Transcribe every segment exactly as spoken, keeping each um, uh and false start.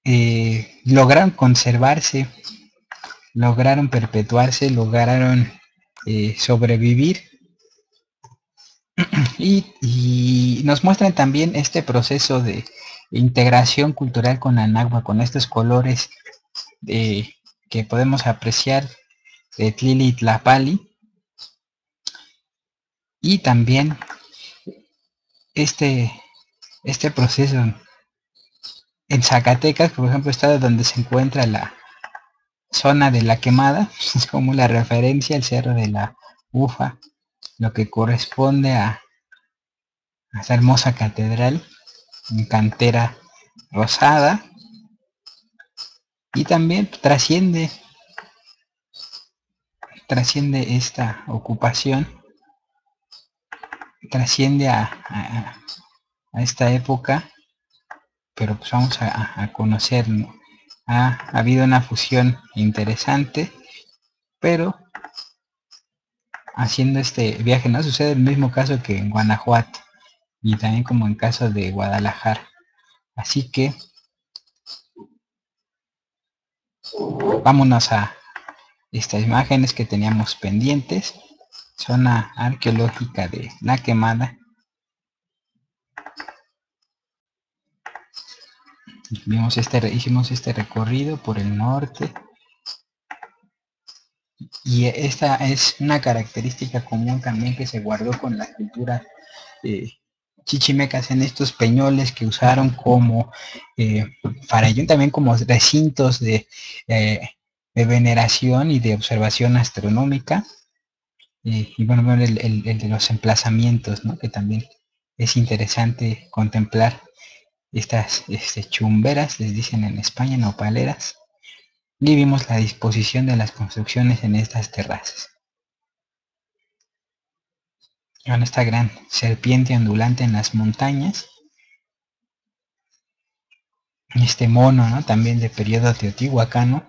eh, lograron conservarse, lograron perpetuarse, lograron eh, sobrevivir y, y nos muestran también este proceso de integración cultural con la náhuatl, con estos colores de, que podemos apreciar de Tlili y Tlapali, y también este, este proceso en Zacatecas, por ejemplo, está donde se encuentra la zona de la quemada, es como la referencia al cerro de la Ufa, lo que corresponde a, a esa hermosa catedral en cantera rosada, y también trasciende trasciende esta ocupación, trasciende a, a, a esta época, pero pues vamos a, a conocer, ¿no? Ha, ha habido una fusión interesante, pero haciendo este viaje no sucede el mismo caso que en Guanajuato y también como en caso de Guadalajara. Así que vámonos a estas imágenes que teníamos pendientes. Zona arqueológica de La Quemada. Vimos este, hicimos este recorrido por el norte, y esta es una característica común también que se guardó con la cultura eh, chichimecas en estos peñoles que usaron como eh, farallón, también como recintos de, eh, de veneración y de observación astronómica. Eh, y bueno, bueno el, el, el, de los emplazamientos, ¿no? Que también es interesante contemplar estas este, chumberas, les dicen en España, nopaleras, y vimos la disposición de las construcciones en estas terrazas. Con esta gran serpiente ondulante en las montañas, este mono, ¿no? También de periodo teotihuacano,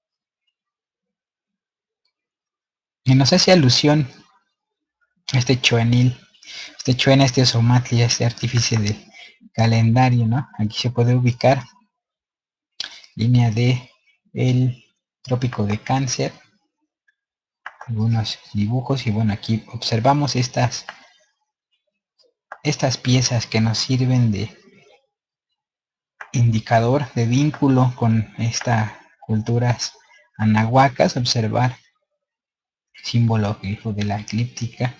y nos hace alusión a este choenil, este chuena, este osomatli, este artífice del calendario, ¿no? Aquí se puede ubicar línea de el trópico de Cáncer, algunos dibujos, y bueno, aquí observamos estas estas piezas que nos sirven de indicador, de vínculo con estas culturas anahuacas. Observar símbolo de la eclíptica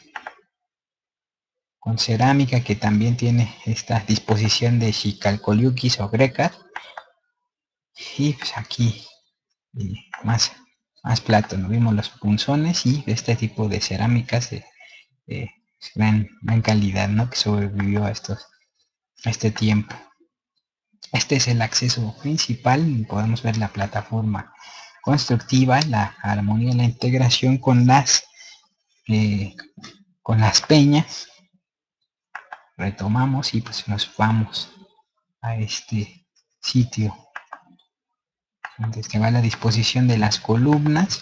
con cerámica que también tiene esta disposición de xicalcoliuquis o grecas, y pues aquí eh, más más plato, ¿no? Vimos los punzones y este tipo de cerámicas de eh, gran, gran calidad, ¿no? Que sobrevivió a estos a este tiempo. Este es el acceso principal. Podemos ver la plataforma constructiva, la armonía, la integración con las eh, con las peñas. Retomamos y pues nos vamos a este sitio donde se va la disposición de las columnas.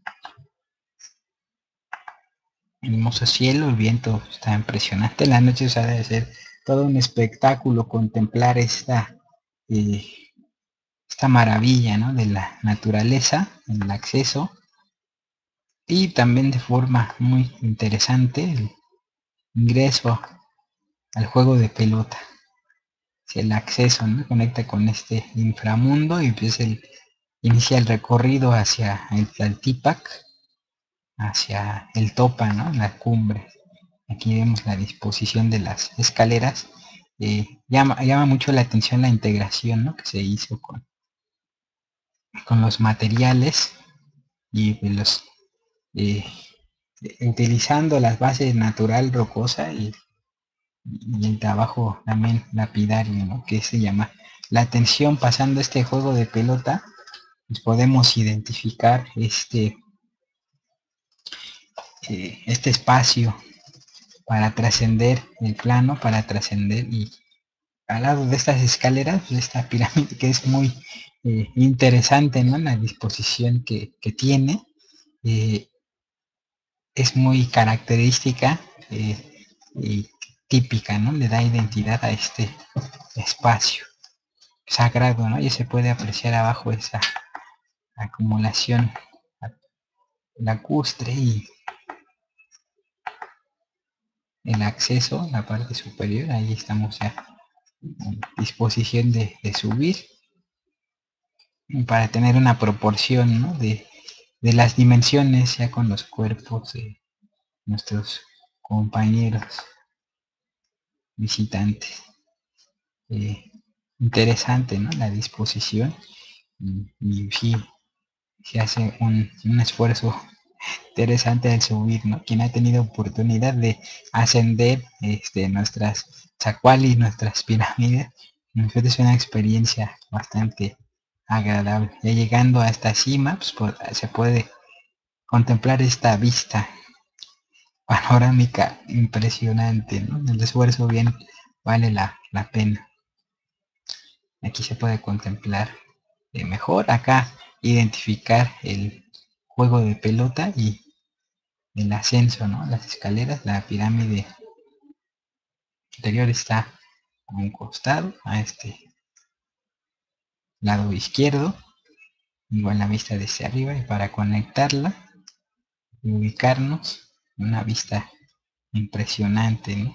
Hermoso cielo, el viento está impresionante, la noche o sea, debe ser todo un espectáculo contemplar esta eh, esta maravilla, ¿no? De la naturaleza, el acceso, y también de forma muy interesante el ingreso al juego de pelota. El acceso, ¿no? Conecta con este inframundo y pues el, inicia el recorrido hacia el Tlaltípac, hacia el Topa, ¿no? La cumbre. Aquí vemos la disposición de las escaleras. Eh, llama, llama mucho la atención la integración, ¿no? Que se hizo con, con los materiales y los eh, utilizando las bases natural rocosa y, y el trabajo también lapidario, ¿no? Que se llama la atención. Pasando este juego de pelota, pues podemos identificar este eh, este espacio para trascender el plano, para trascender, y al lado de estas escaleras, pues esta pirámide que es muy eh, interesante, ¿no? La disposición que, que tiene eh, es muy característica eh, y típica, ¿no? Le da identidad a este espacio. sagrado, ¿no? Y se puede apreciar abajo esa acumulación lacustre y el acceso, la parte superior. Ahí estamos ya en disposición de, de subir para tener una proporción, ¿no? de, de las dimensiones ya con los cuerpos de nuestros compañeros visitantes. Eh, interesante, ¿no? La disposición y, y sí, se hace un, un esfuerzo interesante al subir, ¿no? Quien ha tenido oportunidad de ascender este, nuestras zacualis, nuestras pirámides, es una experiencia bastante agradable. Ya llegando a esta cima, pues, pues, se puede contemplar esta vista panorámica impresionante, ¿no? El esfuerzo bien vale la, la pena. Aquí se puede contemplar eh, mejor, acá identificar el juego de pelota y el ascenso, ¿no? Las escaleras, la pirámide anterior está a un costado, a este lado izquierdo, igual la vista desde arriba, y para conectarla y ubicarnos, una vista impresionante, ¿no?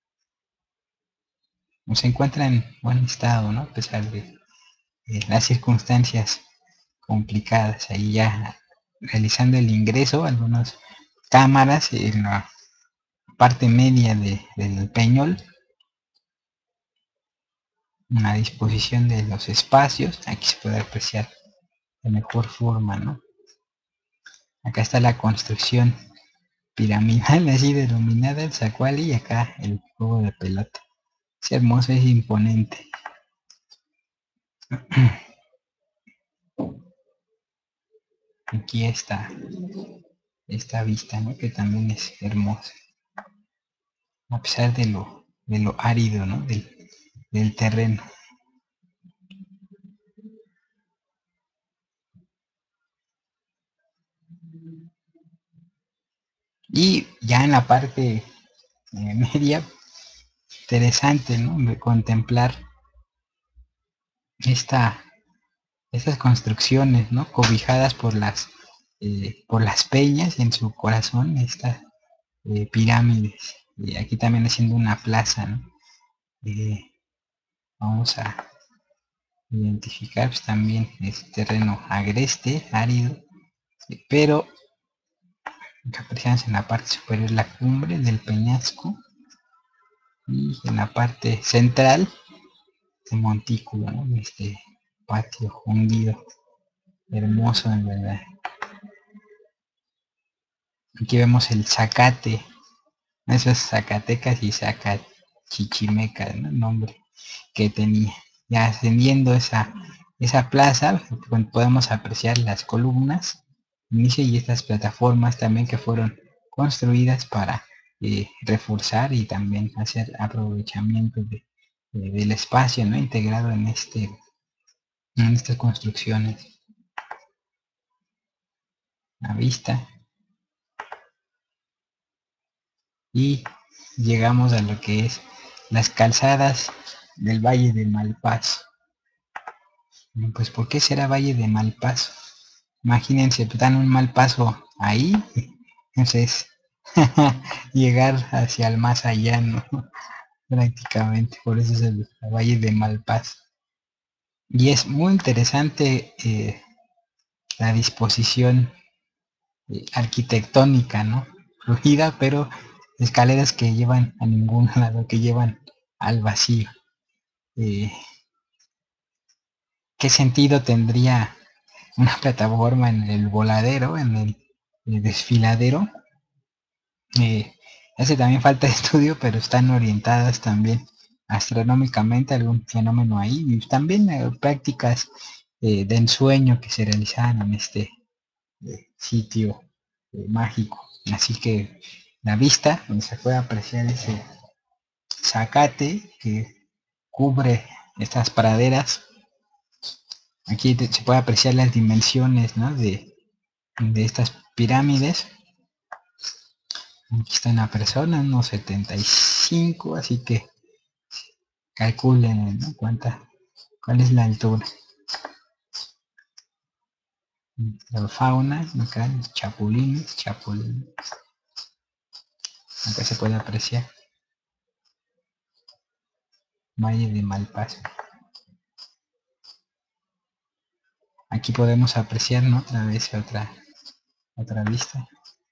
Se encuentra en buen estado, ¿no? A pesar de eh, las circunstancias complicadas. Ahí ya realizando el ingreso, algunas cámaras en la parte media de, del peñol, una disposición de los espacios. Aquí se puede apreciar de mejor forma, ¿no? Acá está la construcción piramidal, así denominada el zacuali, y acá el juego de pelota. Es hermoso, es imponente. Aquí está esta vista, ¿no? Que también es hermosa, a pesar de lo, de lo árido, ¿no? Del, del terreno. Y ya en la parte eh, media, interesante, ¿no? De contemplar esta, estas construcciones, ¿no? Cobijadas por las, eh, por las peñas en su corazón, estas eh, pirámides. Y aquí también haciendo una plaza, ¿no? Eh, vamos a identificar pues, también este terreno agreste, árido, sí, pero apreciamos en la parte superior la cumbre del peñasco y en la parte central este montículo, ¿no? Este patio hundido, hermoso en verdad. Aquí vemos el zacate, esos zacatecas y zacachichimecas, ¿no? El nombre que tenía. Ya ascendiendo esa, esa plaza, podemos apreciar las columnas inicio y estas plataformas también que fueron construidas para eh, reforzar y también hacer aprovechamiento de, de, del espacio, ¿no? Integrado en este en estas construcciones. A vista y llegamos a lo que es las calzadas del Valle de Malpaso. Pues ¿por qué será Valle de Malpaso? Imagínense, pues, dan un mal paso ahí, entonces llegar hacia el más allá, ¿no? Prácticamente, por eso es el Valle de Malpaso. Y es muy interesante eh, la disposición eh, arquitectónica, ¿no? Fluida, pero escaleras que llevan a ningún lado, que llevan al vacío. Eh, ¿Qué sentido tendría una plataforma en el voladero, en el, el desfiladero? Eh, ese también falta de estudio, pero están orientadas también astronómicamente a algún fenómeno ahí. Y también eh, prácticas eh, de ensueño que se realizaban en este eh, sitio eh, mágico. Así que la vista, donde se puede apreciar ese zacate que cubre estas praderas. Aquí te, se puede apreciar las dimensiones, ¿no? de, de estas pirámides. Aquí está una persona, unos setenta y cinco, así que calculen, ¿no? Cuánta ¿Cuál es la altura? La fauna, acá los chapulines, chapulines. Acá se puede apreciar. Valle de Malpaso. Aquí podemos apreciar, ¿no? Otra vez otra, otra vista.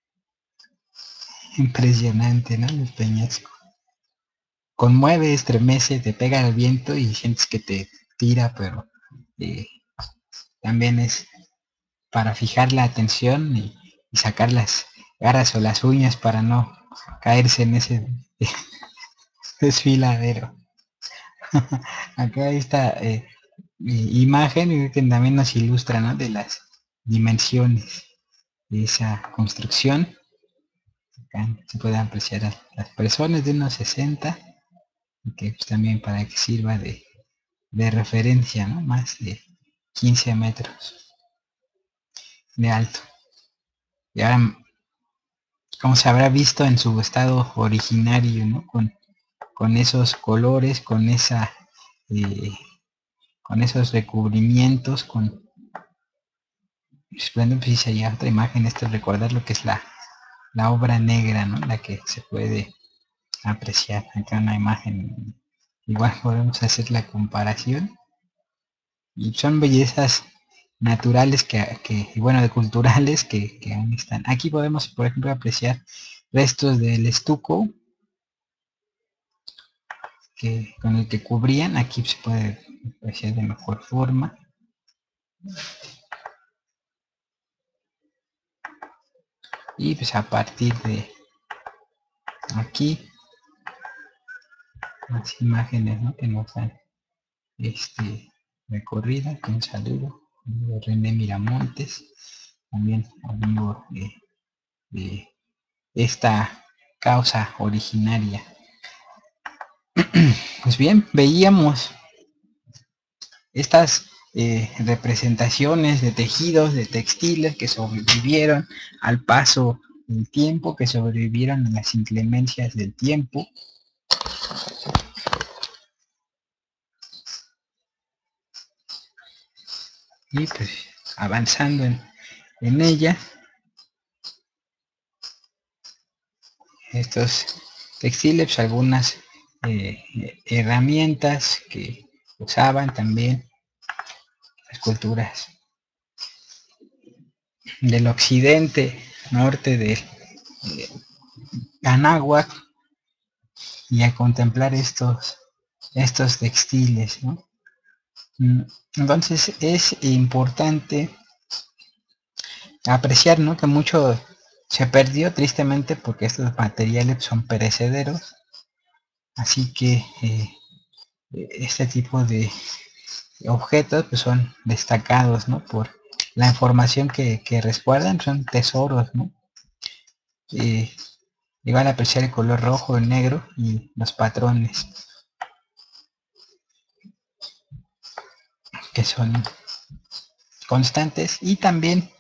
Impresionante, ¿no? El peñasco. Conmueve, estremece, te pega el viento y sientes que te tira, pero eh, también es para fijar la atención y, y sacar las garras o las uñas para no caerse en ese desfiladero. Acá esta eh, imagen que también nos ilustra, ¿no? De las dimensiones de esa construcción. Acá se pueden apreciar a las personas de unos sesenta, que pues, también para que sirva de, de referencia, ¿no? Más de quince metros de alto. Y ahora, como se habrá visto en su estado originario, ¿no? Con, con esos colores, con esa eh, con esos recubrimientos, con esplendor, pues dice allá otra imagen, esto es recordar lo que es la, la obra negra, ¿no? La que se puede apreciar. Acá una imagen, igual podemos hacer la comparación. Y son bellezas naturales que, que y bueno, de culturales que, que aún están. Aquí podemos, por ejemplo, apreciar restos del estuco que, con el que cubrían. Aquí se puede apreciar de mejor forma. Y pues a partir de aquí, más imágenes, ¿no? Que nos dan este recorrida. Un saludo de René Miramontes, también amigo de, de esta causa originaria. Pues bien, veíamos estas eh, representaciones de tejidos, de textiles que sobrevivieron al paso del tiempo, que sobrevivieron a las inclemencias del tiempo. Y pues avanzando en, en ella, estos textiles, pues, algunas eh, herramientas que usaban también las culturas del occidente, norte de eh, Anáhuac, y a contemplar estos, estos textiles, ¿no? Entonces es importante apreciar, ¿no? Que mucho se perdió tristemente porque estos materiales son perecederos, así que eh, este tipo de objetos pues, son destacados, ¿no? Por la información que, que resguardan, son tesoros, ¿no? Eh, igual a apreciar el color rojo, el negro y los patrones que son constantes, y también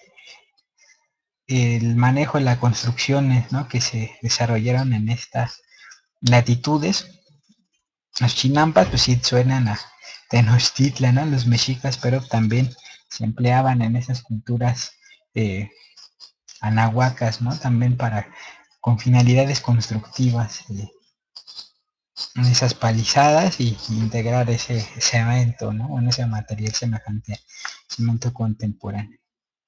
el manejo de las construcciones, ¿no? Que se desarrollaron en estas latitudes. Los chinampas pues sí suenan a Tenochtitlan, ¿no? Los mexicas, pero también se empleaban en esas culturas eh, anahuacas, ¿no? También para con finalidades constructivas eh, en esas palizadas y, y integrar ese cemento, ¿no? En ese material semejante al cemento contemporáneo.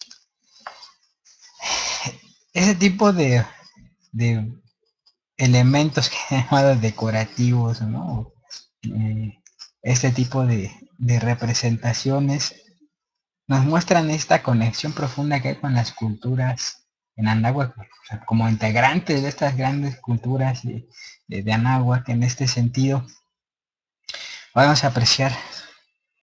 Ese tipo de, de elementos que he llamado decorativos, ¿no? Eh, este tipo de, de representaciones nos muestran esta conexión profunda que hay con las culturas en Anáhuac, o sea, como integrantes de estas grandes culturas de, de, de Anáhuac. En este sentido, vamos a apreciar